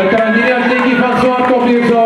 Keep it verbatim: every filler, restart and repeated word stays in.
Het kan niet als Nicky van Zwart op hier zo.